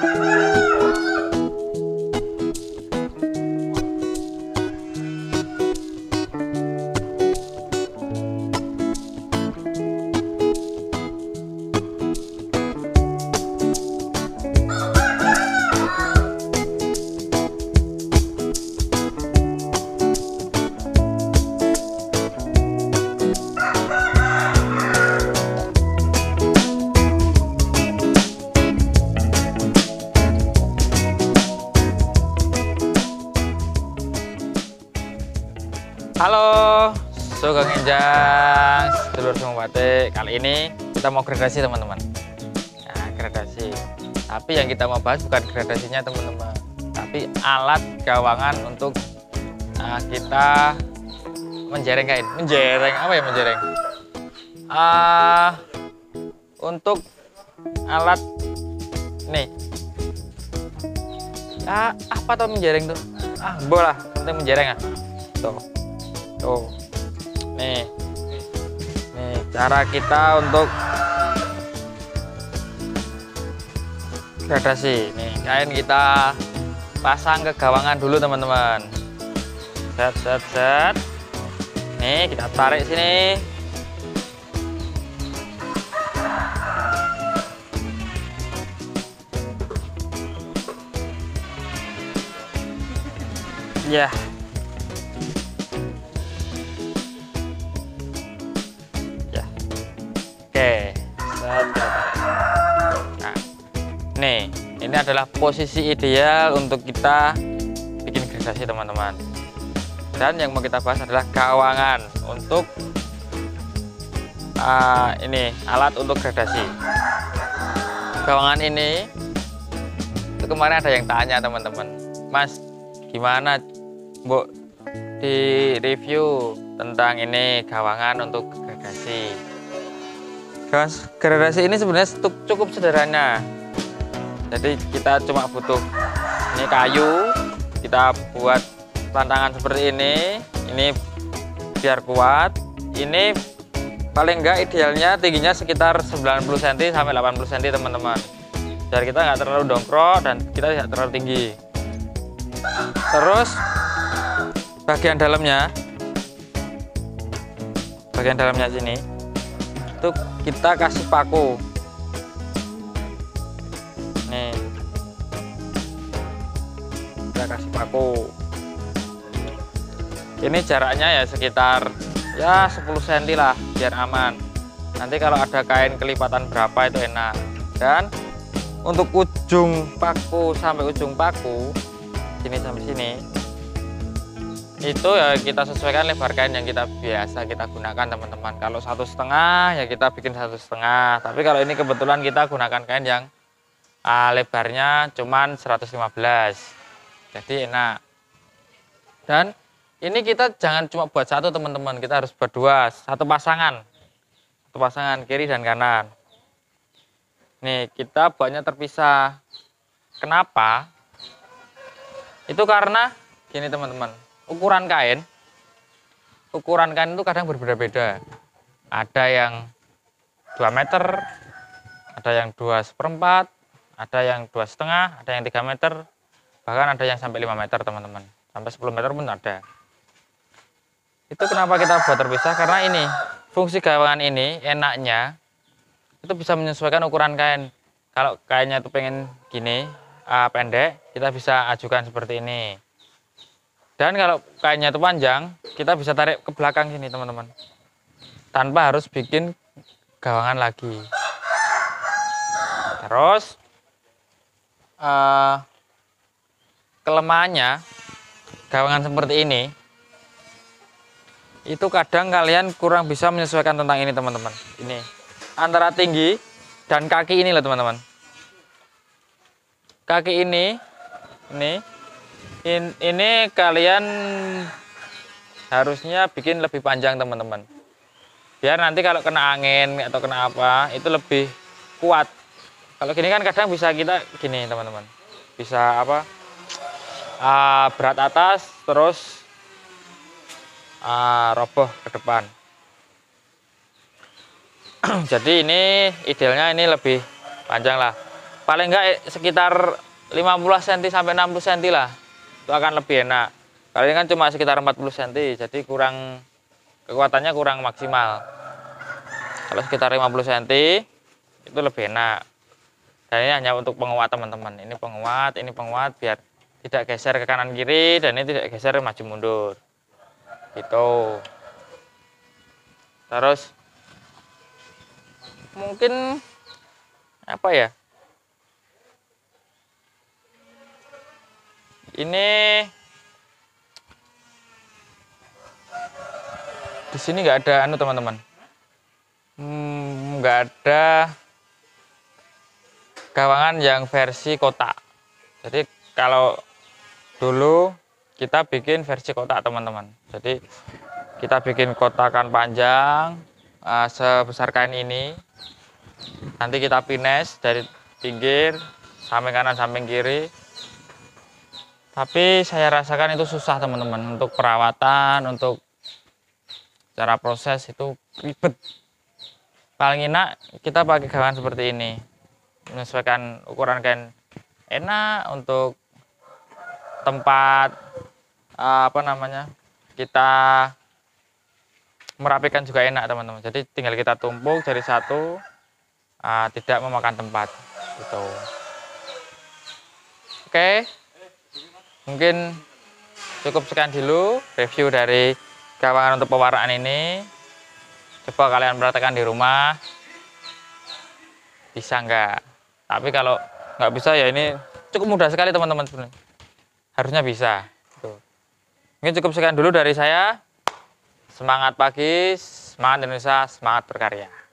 Halo, Sugeng Enjang, sedulur semua batik. Kali ini kita mau gradasi teman-teman. Nah, gradasi. Tapi yang kita mau bahas bukan gradasinya teman-teman, tapi alat gawangan untuk kita menjereng kain. Menjereng apa ya menjereng? Untuk alat nih. Apa tuh menjereng tuh? Bola, penting menjereng tuh. Tuh, nih cara kita untuk gradasi. Nih kain kita pasang ke gawangan dulu teman-teman. Set. Nih kita tarik sini. Ya. Oke, nah, nih ini adalah posisi ideal untuk kita bikin gradasi teman-teman. Dan yang mau kita bahas adalah gawangan untuk ini alat untuk gradasi. Gawangan ini itu kemarin ada yang tanya teman-teman, Mas gimana Bu di review tentang ini gawangan untuk gradasi. Gradasi ini sebenarnya cukup sederhana. Jadi kita cuma butuh ini kayu, kita buat tantangan seperti ini biar kuat. Ini paling enggak idealnya tingginya sekitar 90 cm sampai 80 cm teman-teman. Biar kita nggak terlalu dongkrok dan kita tidak terlalu tinggi. Terus bagian dalamnya sini itu kita kasih paku. Nih kita kasih paku. Ini jaraknya ya sekitar 10 cm lah biar aman. Nanti kalau ada kain kelipatan berapa itu enak. Dan untuk ujung paku sampai ujung paku sini sampai sini itu ya kita sesuaikan lebar kain yang kita biasa kita gunakan teman-teman. Kalau 1,5 ya kita bikin 1,5. Tapi kalau ini kebetulan kita gunakan kain yang lebarnya cuman 115, jadi enak. Dan ini kita jangan cuma buat satu teman-teman, kita harus buat dua, satu pasangan kiri dan kanan. Nih kita buatnya terpisah. Kenapa? Itu karena gini teman-teman, ukuran kain itu kadang berbeda-beda. Ada yang 2 meter, ada yang 2,4, ada yang 2,5, ada yang 3 meter, bahkan ada yang sampai 5 meter teman-teman, sampai 10 meter pun ada. Itu kenapa kita buat terpisah, karena ini fungsi gawangan ini enaknya itu bisa menyesuaikan ukuran kain. Kalau kainnya itu pengen gini pendek, kita bisa ajukan seperti ini. Dan kalau kainnya itu panjang, kita bisa tarik ke belakang sini teman-teman, tanpa harus bikin gawangan lagi. Terus kelemahannya gawangan seperti ini, itu kadang kalian kurang bisa menyesuaikan tentang ini teman-teman. Ini antara tinggi dan kaki ini loh teman-teman. Kaki ini kalian harusnya bikin lebih panjang teman-teman, biar nanti kalau kena angin atau kena apa itu lebih kuat. Kalau gini kan kadang bisa kita gini teman-teman, bisa berat atas terus roboh ke depan. Jadi ini idealnya ini lebih panjang lah. paling enggak sekitar 50 cm sampai 60 cm lah, itu akan lebih enak. Kalau ini kan cuma sekitar 40 cm, jadi kekuatannya kurang maksimal. Kalau sekitar 50 cm itu lebih enak. Dan ini hanya untuk penguat teman-teman. Ini penguat biar tidak geser ke kanan kiri, dan ini tidak geser maju mundur. Gitu. Terus mungkin apa ya? Ini di sini nggak ada anu teman-teman. Nggak ada gawangan yang versi kotak. Jadi kalau dulu kita bikin versi kotak teman-teman. Jadi kita bikin kotakan panjang sebesar kain ini. Nanti kita pines dari pinggir samping kanan samping kiri. Tapi saya rasakan itu susah teman-teman, untuk perawatan, untuk cara proses itu ribet. Paling enak kita pakai gawangan seperti ini, menyesuaikan ukuran kain, enak untuk tempat kita merapikan juga enak teman-teman. Jadi tinggal kita tumpuk jadi satu, tidak memakan tempat gitu. Oke, mungkin cukup sekian dulu review dari gawangan untuk pewarnaan ini. Coba kalian praktekkan di rumah, bisa nggak? Tapi kalau nggak bisa ya ini cukup mudah sekali teman-teman, sebenarnya harusnya bisa. Mungkin cukup sekian dulu dari saya. Semangat pagi, semangat Indonesia, semangat berkarya.